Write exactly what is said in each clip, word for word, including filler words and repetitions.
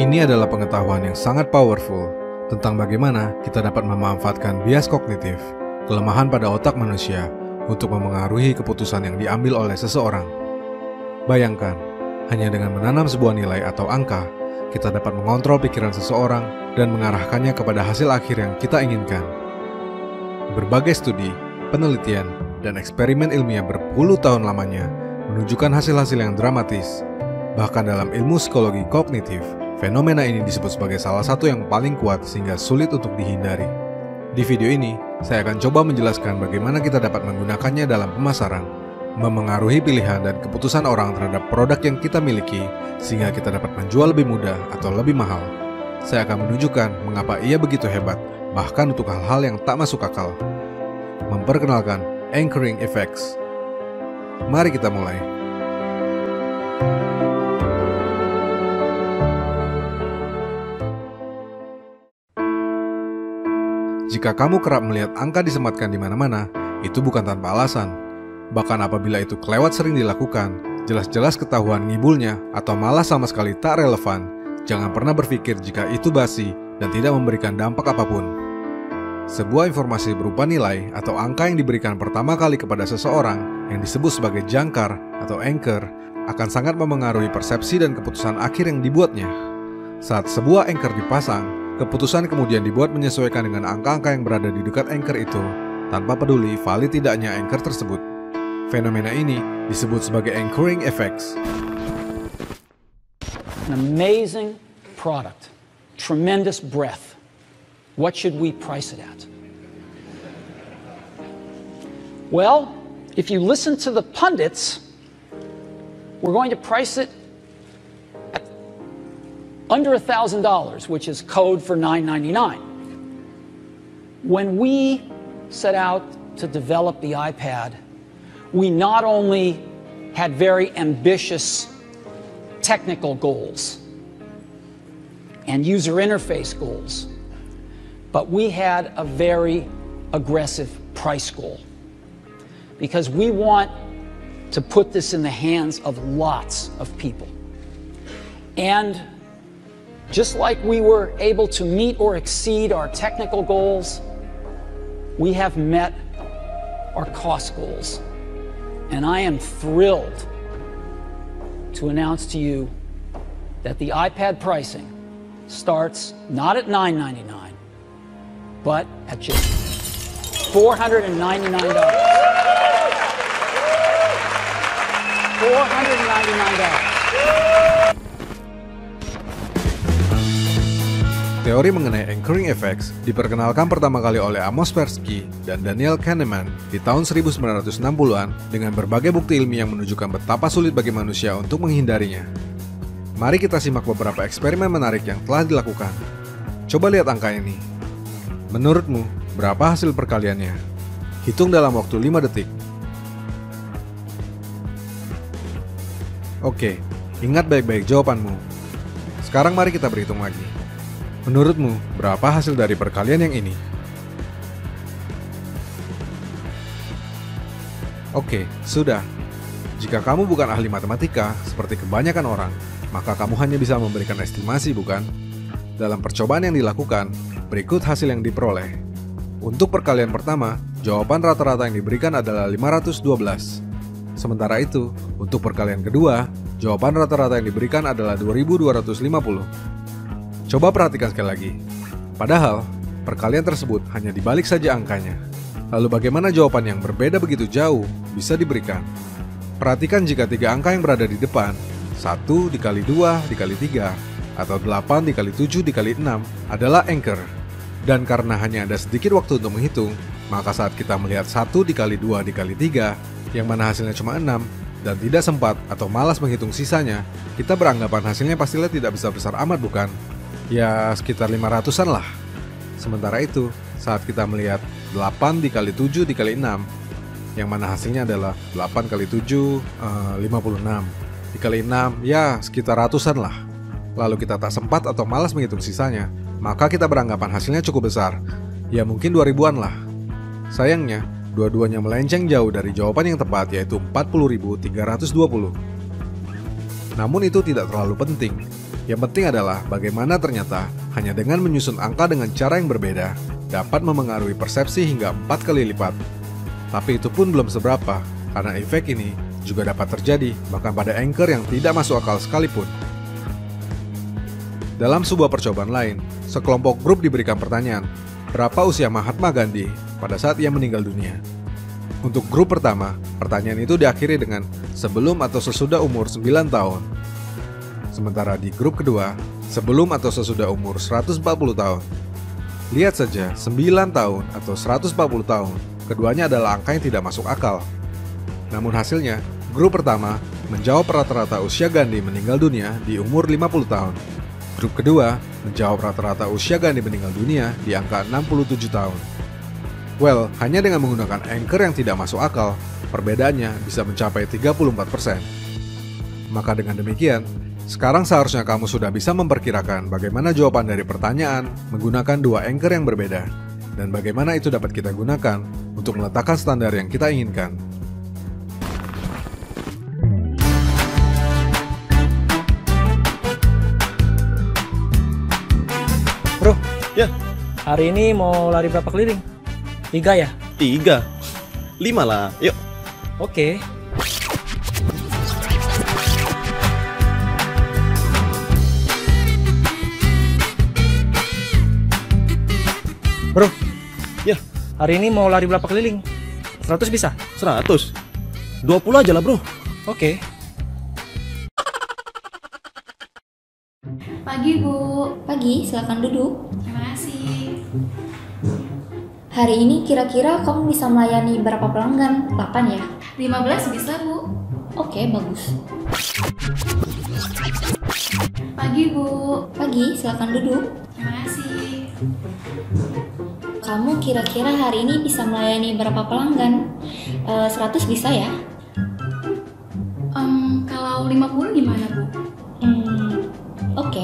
Ini adalah pengetahuan yang sangat powerful tentang bagaimana kita dapat memanfaatkan bias kognitif, kelemahan pada otak manusia, untuk memengaruhi keputusan yang diambil oleh seseorang. Bayangkan, hanya dengan menanam sebuah nilai atau angka, kita dapat mengontrol pikiran seseorang dan mengarahkannya kepada hasil akhir yang kita inginkan. Berbagai studi, penelitian, dan eksperimen ilmiah berpuluh tahun lamanya menunjukkan hasil-hasil yang dramatis. Bahkan dalam ilmu psikologi kognitif, fenomena ini disebut sebagai salah satu yang paling kuat sehingga sulit untuk dihindari. Di video ini, saya akan coba menjelaskan bagaimana kita dapat menggunakannya dalam pemasaran, memengaruhi pilihan dan keputusan orang terhadap produk yang kita miliki, sehingga kita dapat menjual lebih mudah atau lebih mahal. Saya akan menunjukkan mengapa ia begitu hebat, bahkan untuk hal-hal yang tak masuk akal. Memperkenalkan Anchoring Effects. Mari kita mulai. Jika kamu kerap melihat angka disematkan di mana-mana, itu bukan tanpa alasan. Bahkan apabila itu kelewat sering dilakukan, jelas-jelas ketahuan ngibulnya atau malah sama sekali tak relevan, jangan pernah berpikir jika itu basi dan tidak memberikan dampak apapun. Sebuah informasi berupa nilai atau angka yang diberikan pertama kali kepada seseorang yang disebut sebagai jangkar atau anchor akan sangat memengaruhi persepsi dan keputusan akhir yang dibuatnya. Saat sebuah anchor dipasang, keputusan kemudian dibuat menyesuaikan dengan angka-angka yang berada di dekat anchor itu, tanpa peduli valid tidaknya anchor tersebut. Fenomena ini disebut sebagai anchoring effects. An amazing product, tremendous breadth. What should we price it at? Well, if you listen to the pundits, we're going to price it at under one thousand dollars, which is code for nine ninety-nine. When we set out to develop the iPad, we not only had very ambitious technical goals and user interface goals, but we had a very aggressive price goal, because we want to put this in the hands of lots of people. And just like we were able to meet or exceed our technical goals, we have met our cost goals. And I am thrilled to announce to you that the iPad pricing starts not at nine ninety-nine, but at just four hundred ninety-nine dollars. four hundred ninety-nine dollars. Teori mengenai anchoring effects diperkenalkan pertama kali oleh Amos Tversky dan Daniel Kahneman di tahun seribu sembilan ratus enam puluhan dengan berbagai bukti ilmiah yang menunjukkan betapa sulit bagi manusia untuk menghindarinya. Mari kita simak beberapa eksperimen menarik yang telah dilakukan. Coba lihat angka ini. Menurutmu, berapa hasil perkaliannya? Hitung dalam waktu lima detik. Oke, ingat baik-baik jawabanmu. Sekarang mari kita berhitung lagi. Menurutmu, berapa hasil dari perkalian yang ini? Oke, sudah. Jika kamu bukan ahli matematika, seperti kebanyakan orang, maka kamu hanya bisa memberikan estimasi, bukan? Dalam percobaan yang dilakukan, berikut hasil yang diperoleh. Untuk perkalian pertama, jawaban rata-rata yang diberikan adalah lima ratus dua belas. Sementara itu, untuk perkalian kedua, jawaban rata-rata yang diberikan adalah dua ribu dua ratus lima puluh. Coba perhatikan sekali lagi. Padahal, perkalian tersebut hanya dibalik saja angkanya. Lalu bagaimana jawaban yang berbeda begitu jauh bisa diberikan? Perhatikan jika tiga angka yang berada di depan, satu dikali dua dikali tiga, atau delapan dikali tujuh dikali enam adalah anchor. Dan karena hanya ada sedikit waktu untuk menghitung, maka saat kita melihat satu dikali dua dikali tiga, yang mana hasilnya cuma enam, dan tidak sempat atau malas menghitung sisanya, kita beranggapan hasilnya pastilah tidak besar-besar amat, bukan? Ya, sekitar lima ratusan lah. Sementara itu, saat kita melihat delapan dikali tujuh dikali enam, yang mana hasilnya adalah delapan kali tujuh, eh, lima puluh enam. Dikali enam, ya sekitar ratusan lah. Lalu kita tak sempat atau malas menghitung sisanya, maka kita beranggapan hasilnya cukup besar. Ya mungkin dua ribuan lah. Sayangnya, dua-duanya melenceng jauh dari jawaban yang tepat, yaitu empat puluh ribu tiga ratus dua puluh. Namun itu tidak terlalu penting. Yang penting adalah bagaimana ternyata hanya dengan menyusun angka dengan cara yang berbeda dapat memengaruhi persepsi hingga empat kali lipat. Tapi itu pun belum seberapa, karena efek ini juga dapat terjadi bahkan pada anchor yang tidak masuk akal sekalipun. Dalam sebuah percobaan lain, sekelompok grup diberikan pertanyaan, berapa usia Mahatma Gandhi pada saat ia meninggal dunia? Untuk grup pertama, pertanyaan itu diakhiri dengan sebelum atau sesudah umur sembilan tahun. Sementara di grup kedua, sebelum atau sesudah umur seratus empat puluh tahun. Lihat saja, sembilan tahun atau seratus empat puluh tahun, keduanya adalah angka yang tidak masuk akal. Namun hasilnya, grup pertama menjawab rata-rata usia Gandhi meninggal dunia di umur lima puluh tahun. Grup kedua menjawab rata-rata usia Gandhi meninggal dunia di angka enam puluh tujuh tahun. Well, hanya dengan menggunakan anchor yang tidak masuk akal, perbedaannya bisa mencapai tiga puluh empat persen. Maka dengan demikian, sekarang seharusnya kamu sudah bisa memperkirakan bagaimana jawaban dari pertanyaan menggunakan dua anchor yang berbeda, dan bagaimana itu dapat kita gunakan untuk meletakkan standar yang kita inginkan. Bro, Ya, hari ini mau lari berapa keliling? Tiga ya? tiga. Lima lah, yuk. Oke. Bro, Ya, hari ini mau lari berapa keliling? Seratus bisa? seratus. dua puluh aja lah, bro. Oke. Pagi, Bu. Pagi, silakan duduk. Terima kasih. Hari ini kira-kira kamu bisa melayani berapa pelanggan? delapan ya? lima belas bisa, Bu. Oke, bagus. Pagi, Bu. Pagi, silakan duduk. Terima kasih. Kamu kira-kira hari ini bisa melayani berapa pelanggan? E, seratus bisa ya? Um, kalau lima puluh gimana, Bu? Hmm, oke.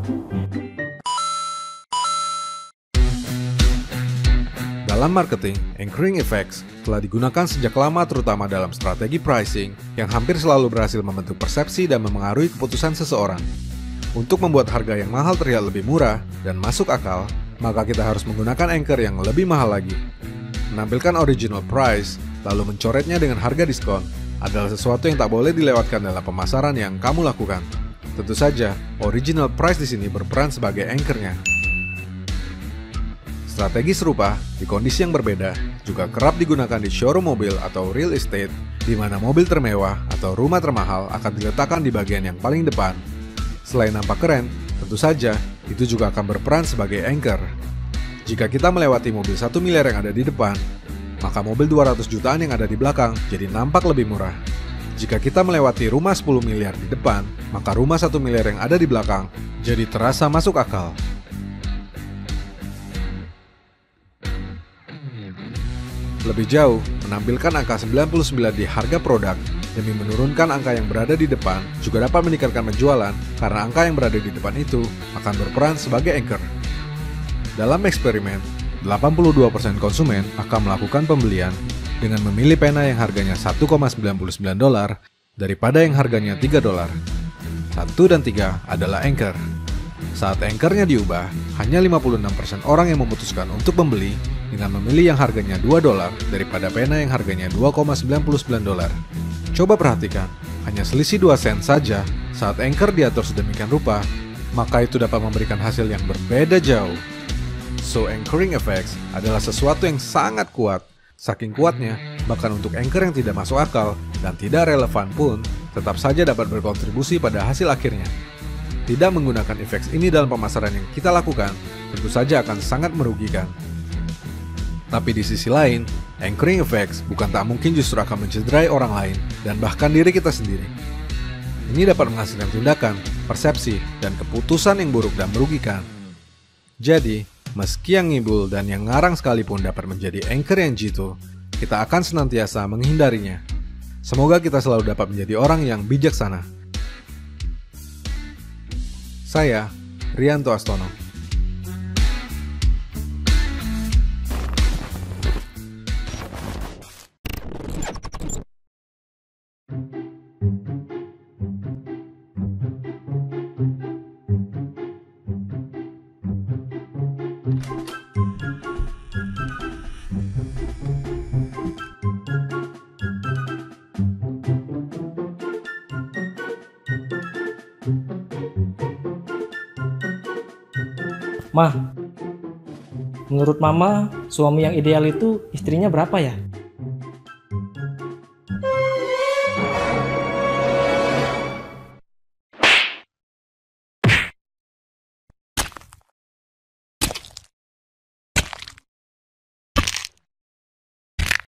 Dalam marketing, anchoring effects telah digunakan sejak lama terutama dalam strategi pricing yang hampir selalu berhasil membentuk persepsi dan memengaruhi keputusan seseorang. Untuk membuat harga yang mahal terlihat lebih murah dan masuk akal, maka kita harus menggunakan anchor yang lebih mahal lagi. Menampilkan original price, lalu mencoretnya dengan harga diskon, adalah sesuatu yang tak boleh dilewatkan dalam pemasaran yang kamu lakukan. Tentu saja, original price di sini berperan sebagai anchornya. Strategi serupa, di kondisi yang berbeda, juga kerap digunakan di showroom mobil atau real estate, di mana mobil termewah atau rumah termahal akan diletakkan di bagian yang paling depan. Selain nampak keren, tentu saja itu juga akan berperan sebagai anchor. Jika kita melewati mobil satu miliar yang ada di depan, maka mobil dua ratus jutaan yang ada di belakang jadi nampak lebih murah. Jika kita melewati rumah sepuluh miliar di depan, maka rumah satu miliar yang ada di belakang jadi terasa masuk akal. Lebih jauh, menampilkan angka sembilan puluh sembilan di harga produk demi menurunkan angka yang berada di depan juga dapat meningkatkan penjualan karena angka yang berada di depan itu akan berperan sebagai anchor. Dalam eksperimen, delapan puluh dua persen konsumen akan melakukan pembelian dengan memilih pena yang harganya satu koma sembilan sembilan dolar daripada yang harganya tiga dolar. satu dan tiga adalah anchor. Saat anchornya diubah, hanya lima puluh enam persen orang yang memutuskan untuk membeli dengan memilih yang harganya dua dolar daripada pena yang harganya dua koma sembilan sembilan dolar. Coba perhatikan, hanya selisih dua sen saja saat anchor diatur sedemikian rupa, maka itu dapat memberikan hasil yang berbeda jauh. So, anchoring effects adalah sesuatu yang sangat kuat. Saking kuatnya, bahkan untuk anchor yang tidak masuk akal dan tidak relevan pun, tetap saja dapat berkontribusi pada hasil akhirnya. Tidak menggunakan effects ini dalam pemasaran yang kita lakukan, tentu saja akan sangat merugikan. Tapi di sisi lain, anchoring effects bukan tak mungkin justru akan mencederai orang lain dan bahkan diri kita sendiri. Ini dapat menghasilkan tindakan, persepsi, dan keputusan yang buruk dan merugikan. Jadi, meski yang ngibul dan yang ngarang sekalipun dapat menjadi anchor yang jitu, kita akan senantiasa menghindarinya. Semoga kita selalu dapat menjadi orang yang bijaksana. Saya, Rianto Astono. Mah, menurut Mama, suami yang ideal itu istrinya berapa ya?